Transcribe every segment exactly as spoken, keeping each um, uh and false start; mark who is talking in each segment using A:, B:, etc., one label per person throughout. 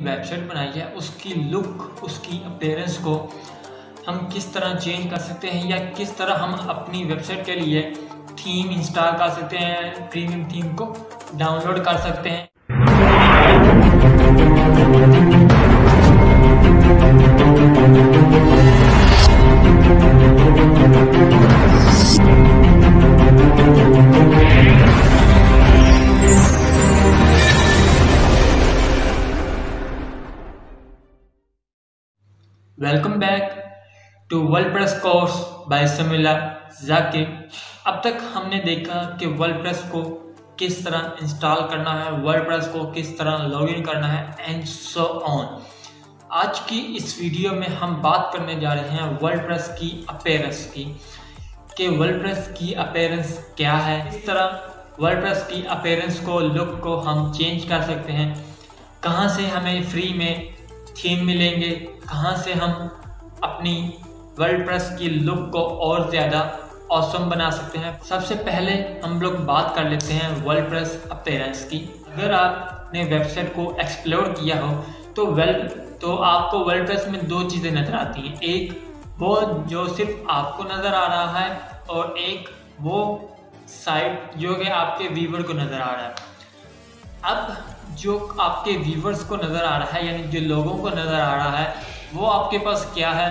A: Website बनाई है उसकी लुक, उसकी अपीयरेंस को हम किस तरह चेंज कर सकते हैं या किस तरह हम अपनी वेबसाइट के लिए थीम इंस्टॉल कर सकते हैं, प्रीमियम थीम को डाउनलोड कर सकते हैं। Welcome back to WordPress course by Samila Zakir. अब तक हमने देखा कि वर्ल्डप्रेस को किस तरह इंस्टॉल करना है, वर्ल्डप्रेस को किस तरह लॉगिन करना है एंड सो ऑन। आज की इस वीडियो में हम बात करने जा रहे हैं वर्ल्डप्रेस की अपीयरेंस की, कि वर्ल्डप्रेस की अपीयरेंस क्या है, किस तरह वर्ल्डप्रेस की अपीयरेंस को, लुक को हम चेंज कर सकते हैं, कहां से हमें फ्री में थीम मिलेंगे, कहां से हम अपनी वर्ल्डप्रेस की लुक को और ज़्यादा ऑसम बना सकते हैं। सबसे पहले हम लोग बात कर लेते हैं वर्ल्डप्रेस अपीयरेंस की। अगर आपने वेबसाइट को एक्सप्लोर किया हो तो वेल तो आपको वर्ल्डप्रेस में दो चीज़ें नज़र आती हैं, एक वो जो सिर्फ आपको नज़र आ रहा है और एक वो साइट जो कि आपके व्यूवर को नज़र आ रहा है। अब जो आपके व्यूवर्स को नज़र आ रहा है, यानी जो लोगों को नज़र आ रहा है, वो आपके पास क्या है,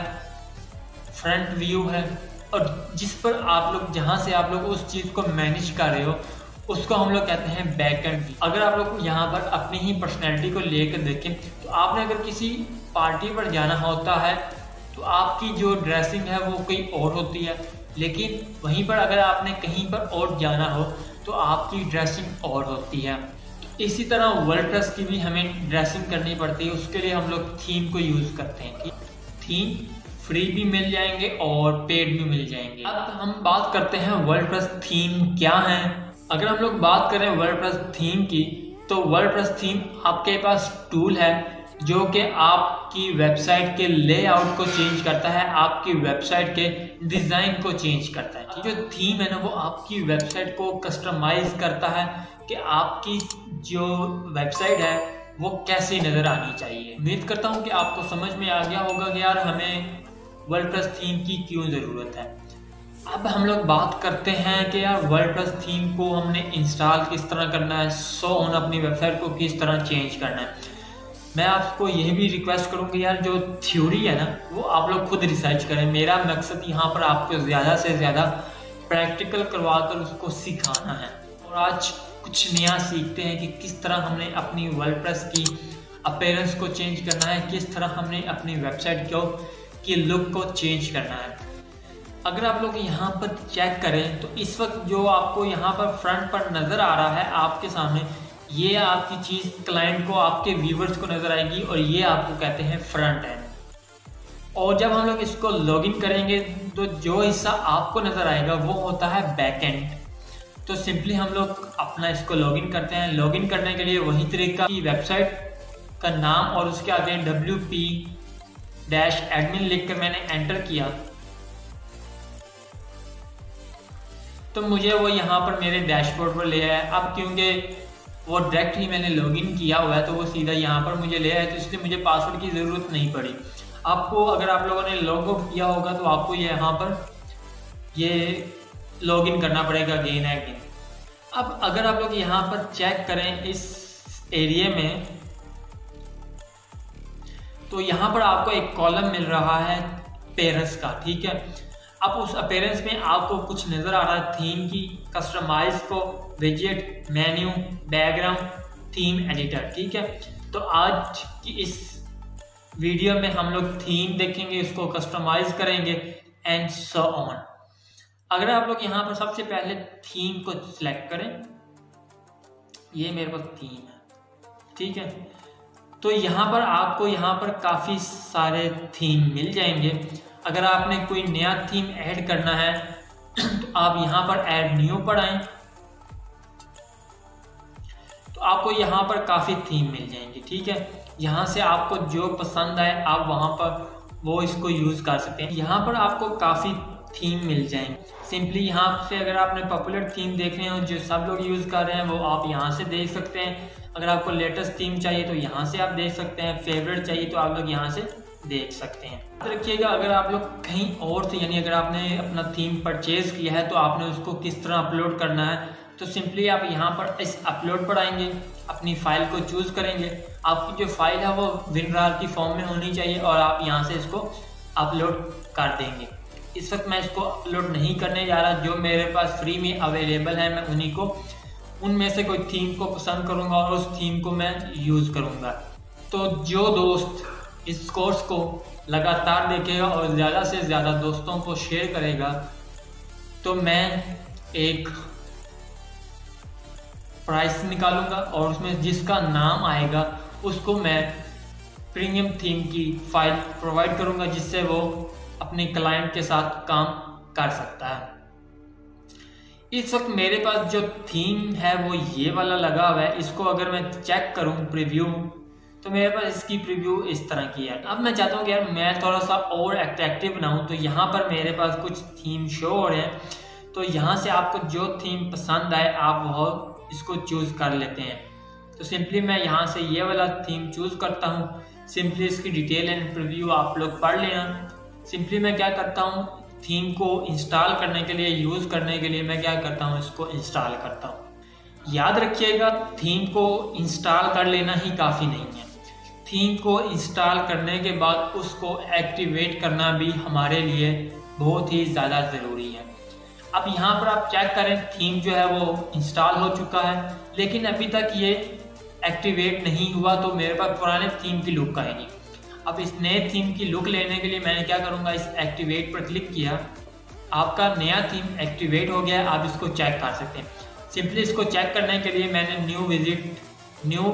A: फ्रंट व्यू है, और जिस पर आप लोग, जहाँ से आप लोग उस चीज़ को मैनेज कर रहे हो उसको हम लोग कहते हैं बैक एंड व्यू। अगर आप लोग यहाँ पर अपनी ही पर्सनैलिटी को लेकर देखें तो आपने अगर किसी पार्टी पर जाना होता है तो आपकी जो ड्रेसिंग है वो कोई और होती है, लेकिन वहीं पर अगर आपने कहीं पर और जाना हो तो आपकी ड्रेसिंग और होती है। इसी तरह वर्ल्डप्रेस की भी हमें ड्रेसिंग करनी पड़ती है, उसके लिए हम लोग थीम को यूज़ करते हैं। थीम फ्री भी मिल जाएंगे और पेड भी मिल जाएंगे। अब हम बात करते हैं वर्ल्डप्रेस थीम क्या है। अगर हम लोग बात करें वर्ल्डप्रेस थीम की तो वर्ल्डप्रेस थीम आपके पास टूल है जो कि आपकी वेबसाइट के लेआउट को चेंज करता है, आपकी वेबसाइट के डिज़ाइन को चेंज करता है। जो थीम है ना वो आपकी वेबसाइट को कस्टमाइज करता है कि आपकी जो वेबसाइट है वो कैसी नज़र आनी चाहिए। उम्मीद करता हूँ कि आपको समझ में आ गया होगा कि यार हमें वर्ल्डप्रेस थीम की क्यों ज़रूरत है। अब हम लोग बात करते हैं कि यार वर्ल्डप्रेस थीम को हमने इंस्टॉल किस तरह करना है, सो ऑन अपनी वेबसाइट को किस तरह चेंज करना है। मैं आपको यह भी रिक्वेस्ट करूँगी यार जो थ्योरी है ना वो आप लोग खुद रिसर्च करें। मेरा मकसद यहाँ पर आपको ज़्यादा से ज़्यादा प्रैक्टिकल करवा कर उसको सिखाना है, और आज कुछ नया सीखते हैं कि किस तरह हमने अपनी वर्ल्डप्रेस की अपीयरेंस को चेंज करना है, किस तरह हमने अपनी वेबसाइट को की लुक को चेंज करना है। अगर आप लोग यहाँ पर चेक करें तो इस वक्त जो आपको यहाँ पर फ्रंट पर नज़र आ रहा है आपके सामने, ये आपकी चीज़ क्लाइंट को, आपके व्यूवर्स को नज़र आएगी, और ये आपको कहते हैं फ्रंट एंड। और जब हम लोग इसको लॉगिन करेंगे तो जो हिस्सा आपको नज़र आएगा वो होता है बैक एंड। तो सिंपली हम लोग अपना इसको लॉगिन करते हैं। लॉगिन करने के लिए वही तरीका की वेबसाइट का नाम और उसके आगे डब्ल्यू पी डैश एडमिन लिख कर मैंने एंटर किया तो मुझे वो यहाँ पर मेरे डैशबोर्ड पर ले आया। अब क्योंकि वो डायरेक्ट ही मैंने लॉगिन किया हुआ है तो वो सीधा यहाँ पर मुझे ले आया, तो इसलिए मुझे पासवर्ड की ज़रूरत नहीं पड़ी। आपको अगर आप लोगों ने लॉग आउट किया होगा तो आपको ये यहाँ पर ये लॉगिन करना पड़ेगा अगेन अगेन। अब अगर आप लोग यहाँ पर चेक करें इस एरिया में तो यहाँ पर आपको एक कॉलम मिल रहा है अपीयरेंस का, ठीक है। अब उस अपीयरेंस में आपको कुछ नज़र आ रहा है थीम की, कस्टमाइज को, विजेट, मेन्यू, बैकग्राउंड, थीम एडिटर, ठीक है। तो आज की इस वीडियो में हम लोग थीम देखेंगे, उसको कस्टमाइज करेंगे एंड सो ऑन। अगर आप लोग यहाँ पर सबसे पहले थीम को सिलेक्ट करें, ये मेरे पास थीम है, ठीक है। तो यहाँ पर आपको यहाँ पर काफ़ी सारे थीम मिल जाएंगे। अगर आपने कोई नया थीम ऐड करना है तो आप यहाँ पर ऐड न्यू पर आएं तो आपको यहाँ पर काफ़ी थीम मिल जाएंगे, ठीक है। यहाँ से आपको जो पसंद आए आप वहाँ पर वो इसको यूज़ कर सकते हैं। यहाँ पर आपको काफ़ी थीम मिल जाएंगे। सिंपली यहाँ से अगर आपने पॉपुलर थीम देखने हो जो सब लोग यूज़ कर रहे हैं वो आप यहाँ से देख सकते हैं। अगर आपको लेटेस्ट थीम चाहिए तो यहाँ से आप देख सकते हैं, फेवरेट चाहिए तो आप लोग यहाँ से देख सकते हैं। याद रखिएगा अगर आप लोग कहीं और से, यानी अगर आपने अपना थीम परचेज किया है तो आपने उसको किस तरह अपलोड करना है, तो सिंपली आप यहाँ पर इस अपलोड पर आएंगे, अपनी फाइल को चूज करेंगे। आपकी जो फाइल है वो विनरार की फॉर्म में होनी चाहिए और आप यहाँ से इसको अपलोड कर देंगे। इस वक्त मैं इसको अपलोड नहीं करने जा रहा, जो मेरे पास फ्री में अवेलेबल है मैं उन्हीं को, उनमें से कोई थीम को पसंद करूँगा और उस थीम को मैं यूज़ करूँगा। तो जो दोस्त इस कोर्स को लगातार देखेगा और ज़्यादा से ज़्यादा दोस्तों को शेयर करेगा तो मैं एक प्राइस निकालूंगा और उसमें जिसका नाम आएगा उसको मैं प्रीमियम थीम की फाइल प्रोवाइड करूंगा, जिससे वो अपने क्लाइंट के साथ काम कर सकता है। इस वक्त मेरे पास जो थीम है वो ये वाला लगा हुआ है। इसको अगर मैं चेक करूं प्रीव्यू तो मेरे पास इसकी प्रीव्यू इस तरह की है। अब मैं चाहता हूँ कि यार मैं थोड़ा सा और अट्रैक्टिव बनाऊँ, तो यहाँ पर मेरे पास कुछ थीम शो हो रहे हैं। तो यहाँ से आपको जो थीम पसंद आए आप वो इसको चूज कर लेते हैं। तो सिंपली मैं यहाँ से ये वाला थीम चूज करता हूँ। सिंपली इसकी डिटेल एंड प्रीव्यू आप लोग पढ़ लेना। सिंपली मैं क्या करता हूँ, थीम को इंस्टॉल करने के लिए, यूज करने के लिए मैं क्या करता हूँ, इसको इंस्टॉल करता हूँ। याद रखिएगा थीम को इंस्टॉल कर लेना ही काफ़ी नहीं है, थीम को इंस्टॉल करने के बाद उसको एक्टिवेट करना भी हमारे लिए बहुत ही ज़्यादा ज़रूरी है। अब यहाँ पर आप चेक करें, थीम जो है वो इंस्टॉल हो चुका है लेकिन अभी तक ये एक्टिवेट नहीं हुआ, तो मेरे पास पुराने थीम की लुक आएगी। अब इस नए थीम की लुक लेने के लिए मैंने क्या करूँगा, इस एक्टिवेट पर क्लिक किया, आपका नया थीम एक्टिवेट हो गया। आप इसको चेक कर सकते हैं। सिंपली इसको चेक करने के लिए मैंने न्यू विजिट न्यू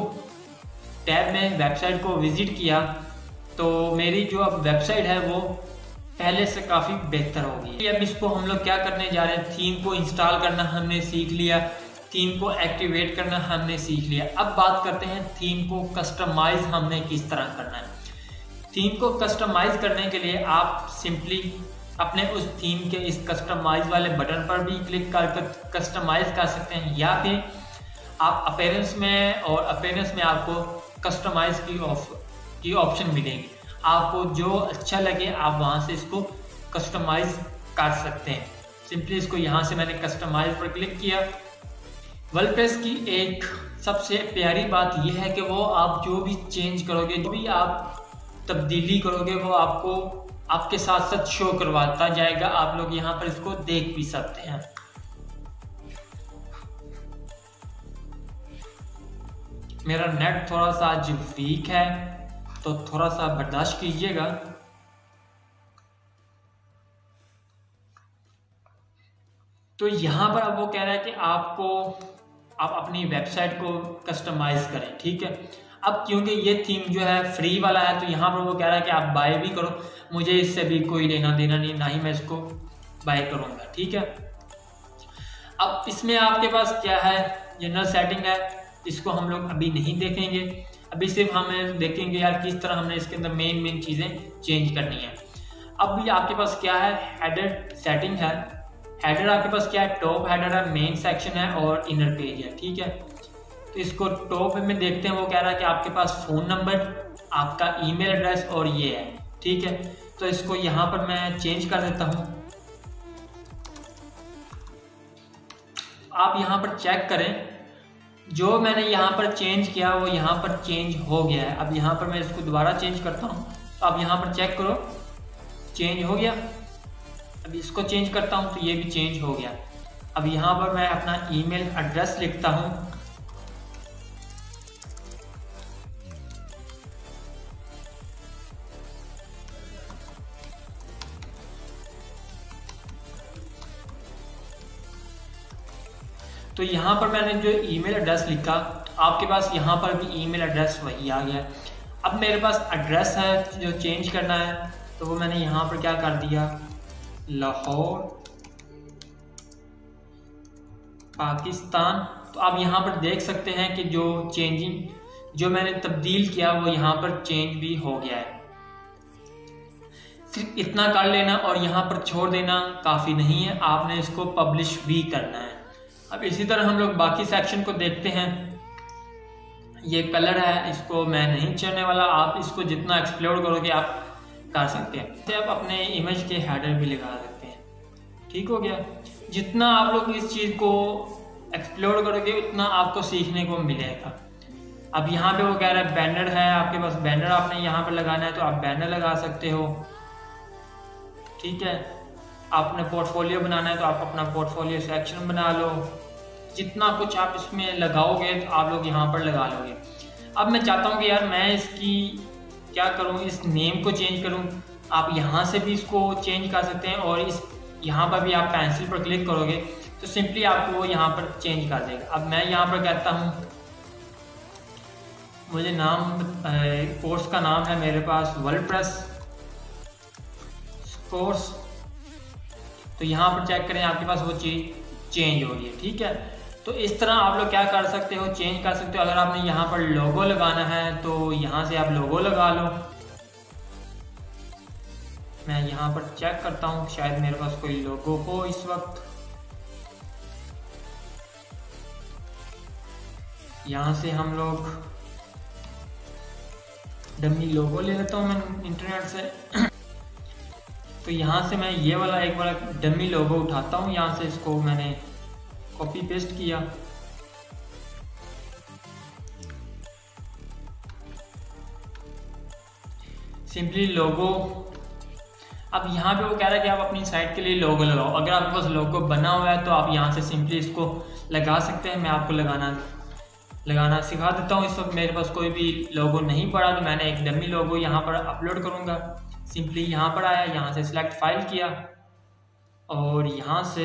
A: टैब में वेबसाइट को विजिट किया, तो मेरी जो अब वेबसाइट है वो पहले से काफ़ी बेहतर होगी। अब इसको हम लोग क्या करने जा रहे हैं, थीम को इंस्टॉल करना हमने सीख लिया, थीम को एक्टिवेट करना हमने सीख लिया। अब बात करते हैं थीम को कस्टमाइज हमने किस तरह करना है। थीम को कस्टमाइज करने के लिए आप सिंपली अपने उस थीम के इस कस्टमाइज वाले बटन पर भी क्लिक करके कस्टमाइज कर सकते हैं, या फिर आप अपीयरेंस में और अपीयरेंस में आपको कस्टमाइज की ऑफ की ऑप्शन मिलेगी। आपको जो अच्छा लगे आप वहां से इसको कस्टमाइज कर सकते हैं। सिंपली इसको यहाँ से मैंने कस्टमाइज पर क्लिक किया। वर्डप्रेस की एक सबसे प्यारी बात यह है कि वो आप जो भी चेंज करोगे, जो भी आप तब्दीली करोगे, वो आपको आपके साथ साथ शो करवाता जाएगा। आप लोग यहाँ पर इसको देख भी सकते हैं। मेरा नेट थोड़ा सा आज वीक है तो थोड़ा सा बर्दाश्त कीजिएगा। तो यहाँ पर अब वो कह रहा है कि आपको आप अपनी वेबसाइट को कस्टमाइज करें, ठीक है। अब क्योंकि ये थीम जो है फ्री वाला है तो यहाँ पर वो कह रहा है कि आप बाय भी करो, मुझे इससे भी कोई लेना देना नहीं, ना ही मैं इसको बाय करूँगा, ठीक है। अब इसमें आपके पास क्या है, जनरल सेटिंग है, इसको हम लोग अभी नहीं देखेंगे। अभी सिर्फ हम देखेंगे यार किस तरह हमने इसके अंदर मेन मेन चीज़ें चेंज करनी है। अब भी आपके पास क्या है, हेडर सेटिंग है। हेडर आपके पास क्या है, टॉप हेडर है, मेन सेक्शन है और इनर पेज है, ठीक है। तो इसको टॉप में देखते हैं, वो कह रहा है कि आपके पास फ़ोन नंबर, आपका ईमेल एड्रेस और ये है, ठीक है। तो इसको यहाँ पर मैं चेंज कर देता हूँ। आप यहाँ पर चेक करें, जो मैंने यहाँ पर चेंज किया वो यहाँ पर चेंज हो गया है। अब यहाँ पर मैं इसको दोबारा चेंज करता हूँ, तो आप यहाँ पर चेक करो, चेंज हो गया। अब इसको चेंज करता हूँ तो ये भी चेंज हो गया। अब यहाँ पर मैं अपना ईमेल एड्रेस लिखता हूँ, तो यहाँ पर मैंने जो ईमेल एड्रेस लिखा, आपके पास यहाँ पर भी ईमेल एड्रेस वही आ गया। अब मेरे पास एड्रेस है जो चेंज करना है, तो वो मैंने यहाँ पर क्या कर दिया, लाहौर पाकिस्तान। तो आप यहाँ पर देख सकते हैं कि जो चेंजिंग जो मैंने तब्दील किया वो यहाँ पर चेंज भी हो गया है। सिर्फ इतना कर लेना और यहाँ पर छोड़ देना काफ़ी नहीं है, आपने इसको पब्लिश भी करना है। अब इसी तरह हम लोग बाकी सेक्शन को देखते हैं। ये कलर है, इसको मैं नहीं चढ़ने वाला, आप इसको जितना एक्सप्लोर करोगे आप कर सकते हैं। तो आप अपने इमेज के हेडर भी लगा सकते हैं, ठीक हो गया। जितना आप लोग इस चीज़ को एक्सप्लोर करोगे उतना आपको सीखने को मिलेगा। अब यहाँ पे वो कह रहा है बैनर है, आपके पास बैनर आपने यहाँ पर लगाना है तो आप बैनर लगा सकते हो, ठीक है। आपने पोर्टफोलियो बनाना है तो आप अपना पोर्टफोलियो सेक्शन बना लो। जितना कुछ आप इसमें लगाओगे तो आप लोग यहाँ पर लगा लोगे। अब मैं चाहता हूँ कि यार मैं इसकी क्या करूँ, इस नेम को चेंज करूँ। आप यहाँ से भी इसको चेंज कर सकते हैं और इस यहाँ पर भी आप पेंसिल पर क्लिक करोगे तो सिंपली आपको वो यहाँ पर चेंज कर देगा। अब मैं यहाँ पर कहता हूँ, मुझे नाम कोर्स का नाम है मेरे पास वर्डप्रेस कोर्स, तो यहाँ पर चेक करें आपके पास वो चीज़ चेंज हो रही है, ठीक है। तो इस तरह आप लोग क्या कर सकते हो, चेंज कर सकते हो। अगर आपने यहाँ पर लोगो लगाना है तो यहाँ से आप लोगो लगा लो। मैं यहाँ पर चेक करता हूँ शायद मेरे पास कोई लोगो हो इस वक्त। यहाँ से हम लोग डमी लोगो ले लेता हूँ मैं इंटरनेट से। तो यहाँ से मैं ये वाला एक वाला डमी लोगो उठाता हूँ, यहाँ से इसको मैंने कॉपी पेस्ट किया। Simply logo. अब यहाँ पे वो कह रहा है कि आप अपनी साइट के लिए लोगो लगाओ। अगर आपके पास लोगो बना हुआ है तो आप यहाँ से सिंपली इसको लगा सकते हैं। मैं आपको लगाना लगाना सिखा देता हूँ। इस वक्त मेरे पास कोई भी लोगो नहीं पड़ा तो मैंने एक डमी लोगो यहाँ पर अपलोड करूँगा। सिंपली यहाँ पर आया, यहाँ से सिलेक्ट फाइल किया और यहाँ से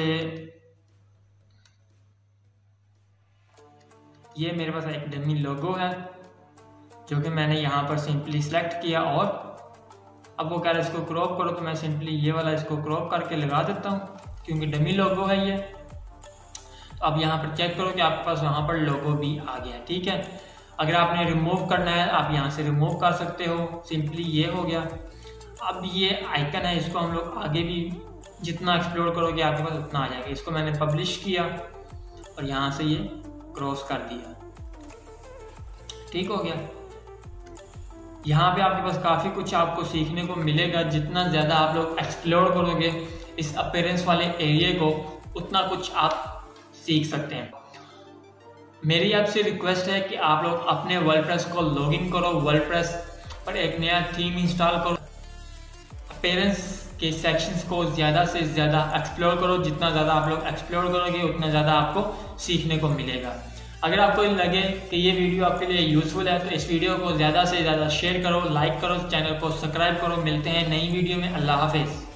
A: ये मेरे पास एक डमी लोगो है जो कि मैंने यहाँ पर सिंपली सिलेक्ट किया। और अब वो कह रहा है इसको क्रॉप करो, तो मैं सिंपली ये वाला इसको क्रॉप करके लगा देता हूँ क्योंकि डमी लोगो है ये। तो अब यहाँ पर चेक करो कि आपके पास वहाँ पर लोगो भी आ गया, ठीक है। अगर आपने रिमूव करना है आप यहाँ से रिमूव कर सकते हो, सिंपली ये हो गया। अब ये आइकन है, इसको हम लोग आगे भी जितना एक्सप्लोर करोगे आपके पास उतना आ जाएगा। इसको मैंने पब्लिश किया और यहाँ से ये क्रॉस कर दिया, ठीक हो गया। यहाँ पे आपके पास काफ़ी कुछ आपको सीखने को मिलेगा। जितना ज़्यादा आप लोग एक्सप्लोर करोगे इस अपीयरेंस वाले एरिया को उतना कुछ आप सीख सकते हैं। मेरी आपसे रिक्वेस्ट है कि आप लोग अपने वर्डप्रेस को लॉगिन करो, वर्डप्रेस पर एक नया थीम इंस्टॉल करो, अपीयरेंस के सेक्शंस को ज़्यादा से ज़्यादा एक्सप्लोर करो। जितना ज़्यादा आप लोग एक्सप्लोर करोगे उतना ज़्यादा आपको सीखने को मिलेगा। अगर आपको लगे कि ये वीडियो आपके लिए यूज़फुल है तो इस वीडियो को ज़्यादा से ज़्यादा शेयर करो, लाइक करो, चैनल को सब्सक्राइब करो। मिलते हैं नई वीडियो में। अल्लाह हाफिज़।